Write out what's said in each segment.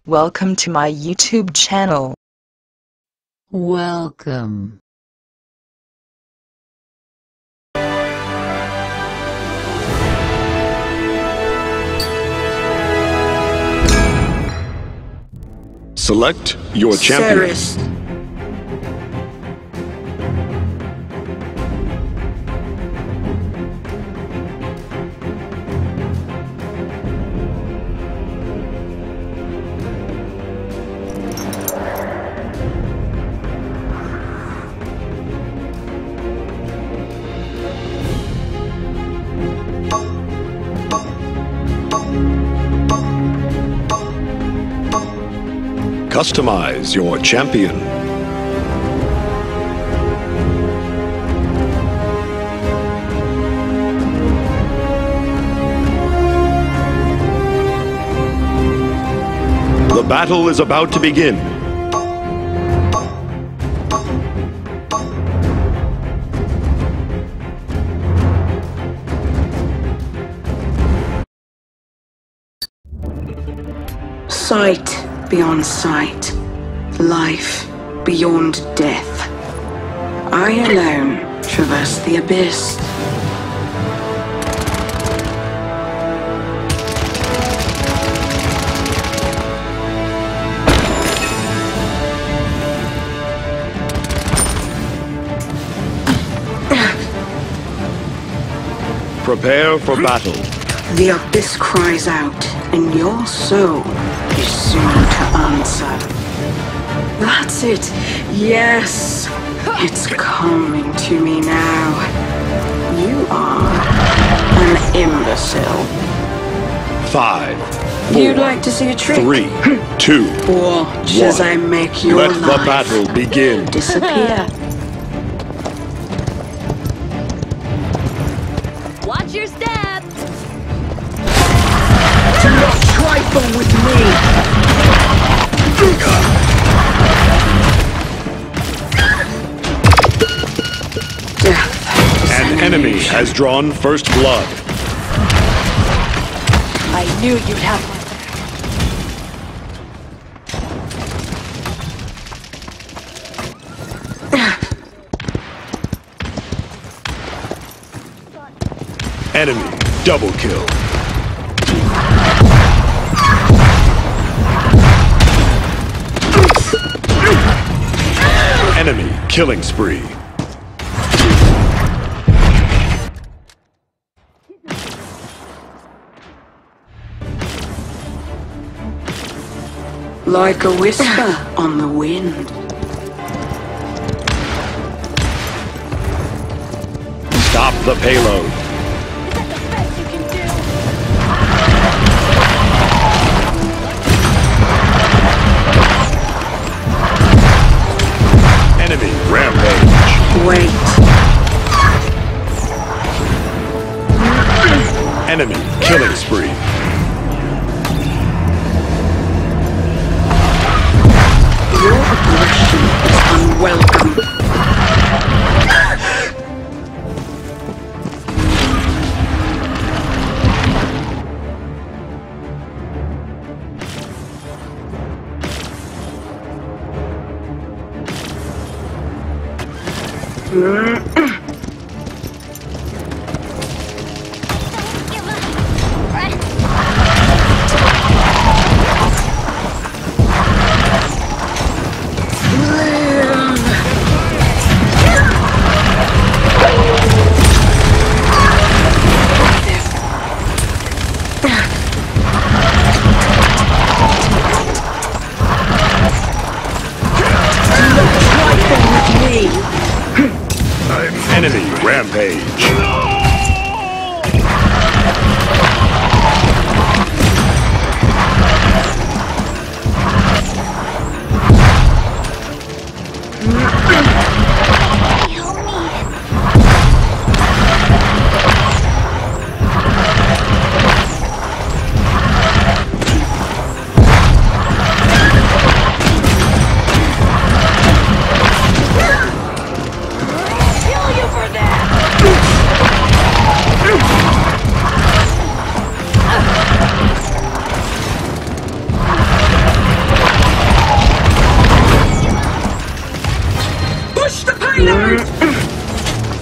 Welcome to my YouTube channel. Welcome. Select your champion. Ceres. Customize your champion. The battle is about to begin. Sight beyond sight. Life beyond death. I alone traverse the abyss. Prepare for battle. The abyss cries out, and your soul is soon to answer. That's it. Yes. It's coming to me now. You are an imbecile. 5, 4, You'd like to see a trick? 3, 2, Watch as I make your Let the life battle begin. disappear. Watch your step! Do not trifle with me! Death. An enemy has drawn first blood. I knew you'd have one. Enemy double kill. Enemy killing spree. Like a whisper on the wind. Stop the payload. Enemy rampage. Wait. Enemy killing spree. Your aggression is unwelcome.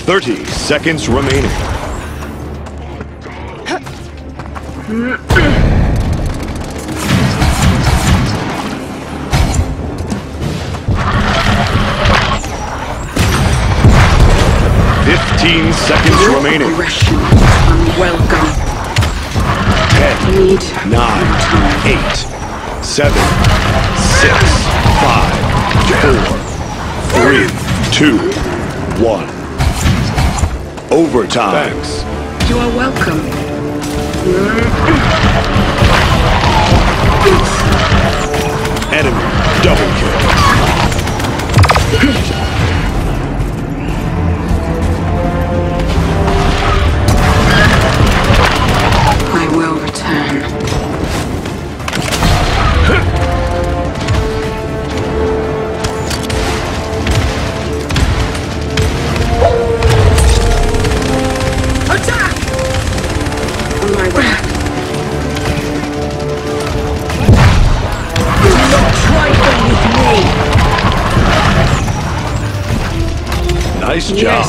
30 seconds remaining. Fifteen seconds remaining. Aggression is unwelcome. 10, Need 9, 8, 7, 6, 5, 4, 3, 2, 1. Overtime. Thanks. You are welcome. Enemy double kill. I will return. Attack! On my way. Do not trifle with me! Nice job. Yes.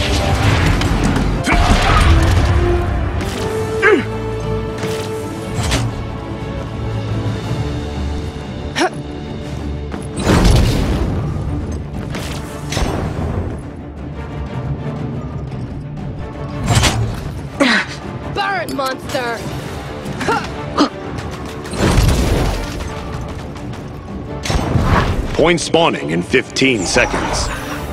Burn, monster! Point spawning in 15 seconds.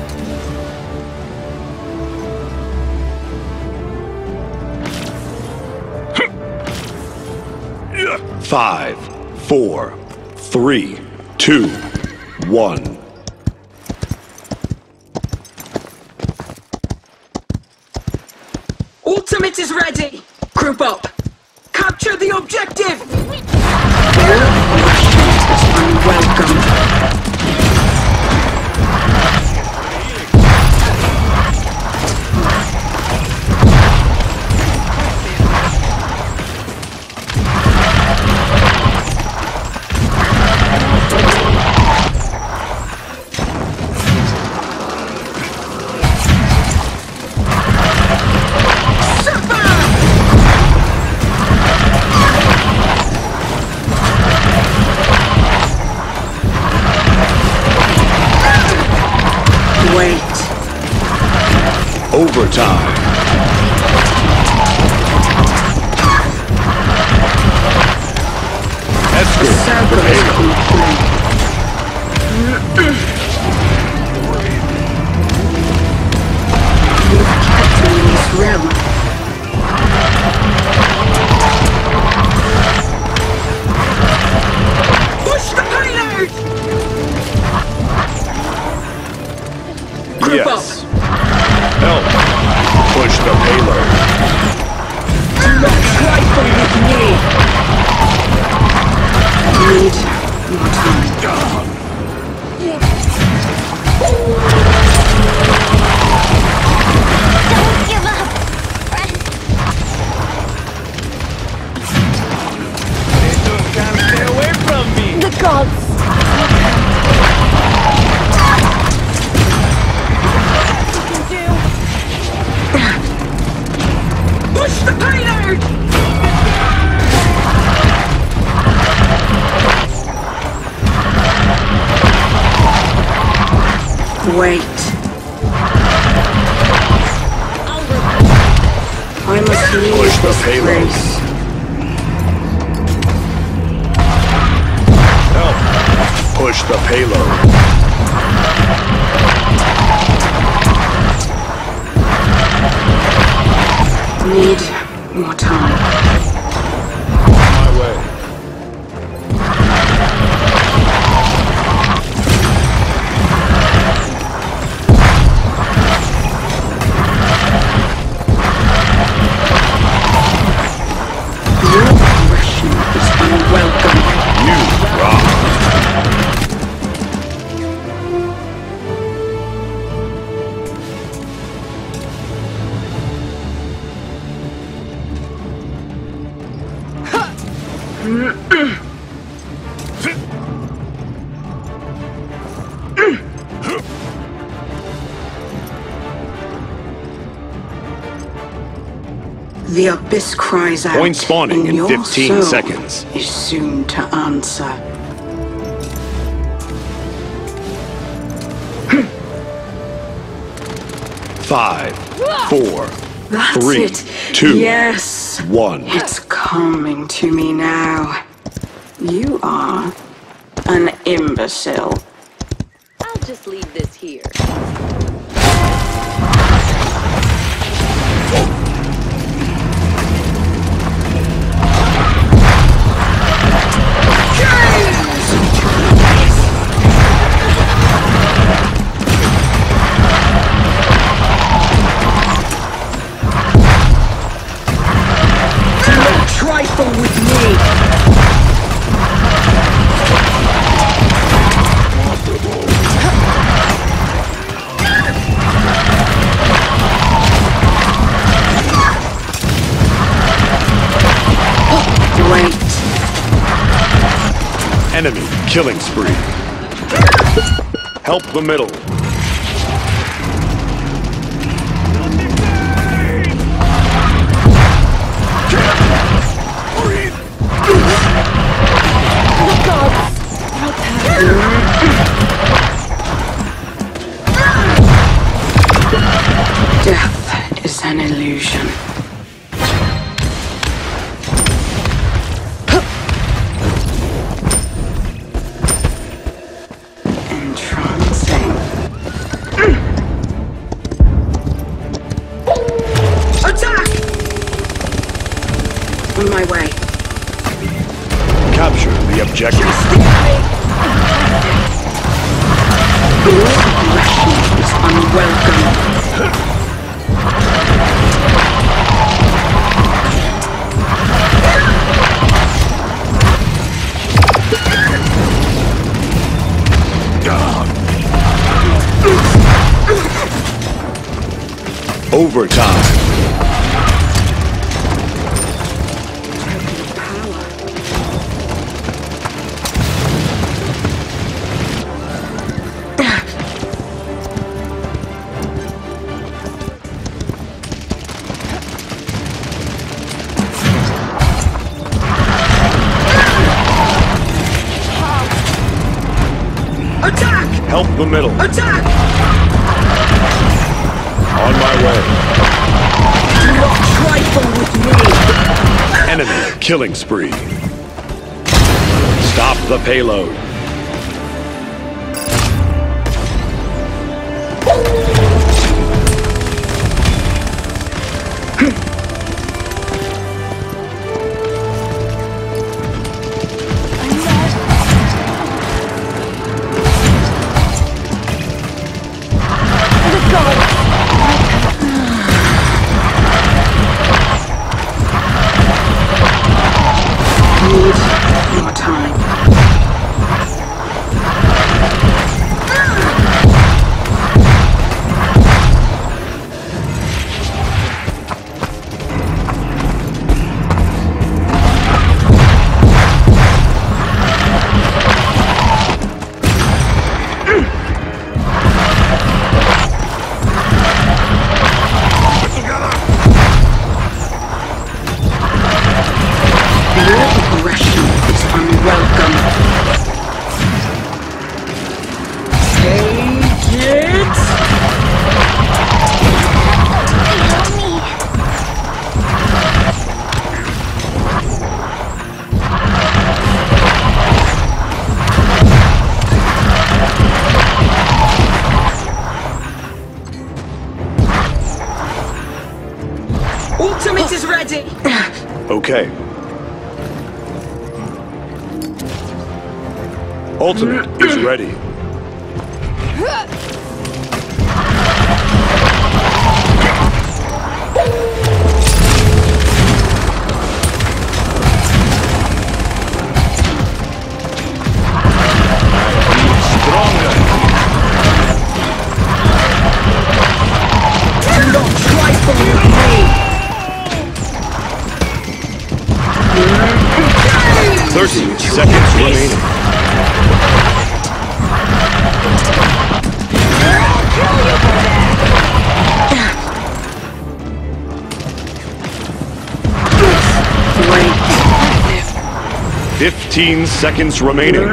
5, 4, 3, 2, 1. Ultimate is ready! Group up! Capture the objective! Your aggression is unwelcome. Wait. Overtime. Escort Circle the is payload. complete. You've kept me in this realm. Push the payload! Group Yes. Help. Push the payload. Do not trifle with me! Need more time. Don't give up! Stay away from me! The gods! Push the payload! Wait. I must leave Push the this payload. place. Help. Push the payload. Need more time. My way. Your aggression is unwelcome. You rock. The abyss cries out. Point spawning and in your 15 soul seconds. is soon to answer. Five, four, That's 3, it. 2, Yes. 1. It's coming to me now. You are an imbecile. I'll just leave this here. Trifle with me. Wait. Enemy killing spree. Help the middle. Death is an illusion. Entrancing. Attack! On my way. Capture the objective. Aggression is unwelcome. Overtime. Attack! Help the middle. Attack! On my way. Do not trifle with me. Enemy killing spree. Stop the payload. Need more time. Your aggression is unwelcome. Take it! Ultimate is ready! Okay. Ultimate is ready. Stronger. Do not trifle with me! 30 seconds remaining. 15 seconds remaining.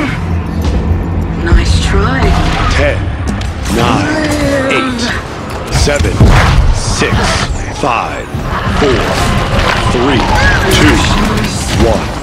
Nice try. 10, 9, 8, 7, 6, 5, 4, 3, 2, 1.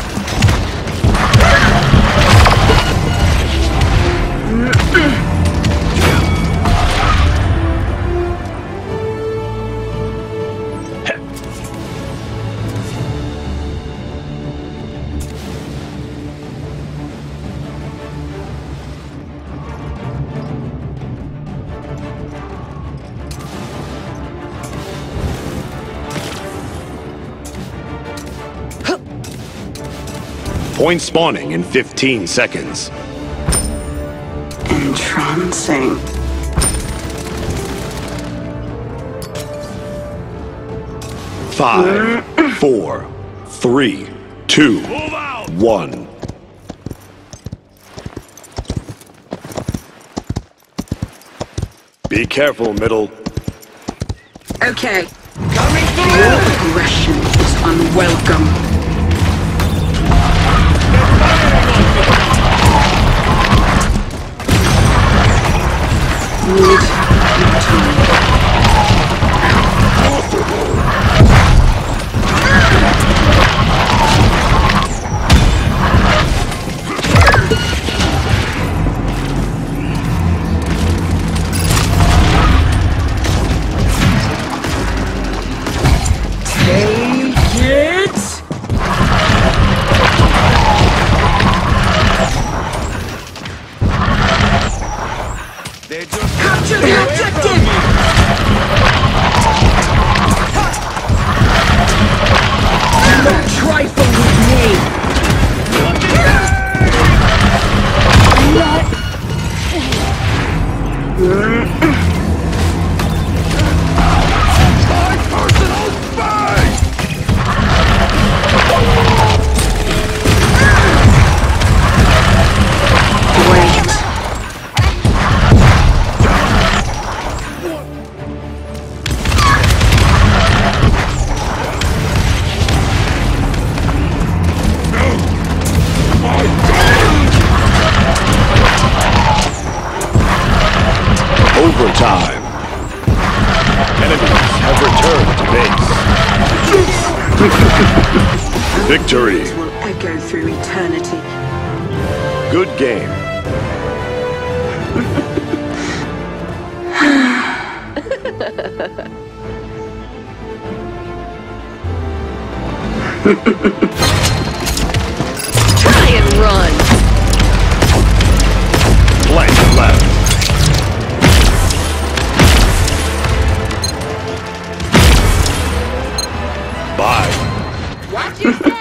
Point spawning in 15 seconds. Entrancing. Five, 4, 3, 2, 1. Be careful, middle. Okay. Coming through! Your aggression is unwelcome. Need more time. Take it! They just Capture the objective! Don't trifle with me! personal space! Wait. Overtime. Enemies have returned to base. Victory. Will echo through eternity. Good game. Try and run. Blank left. Bye. Watch your step.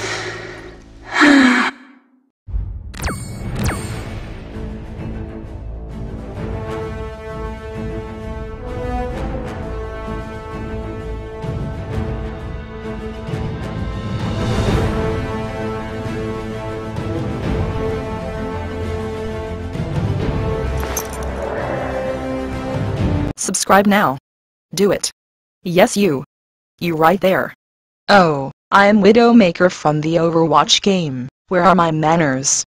Subscribe now. Do it. Yes, you. You right there. Oh, I am Widowmaker from the Overwatch game. Where are my manners?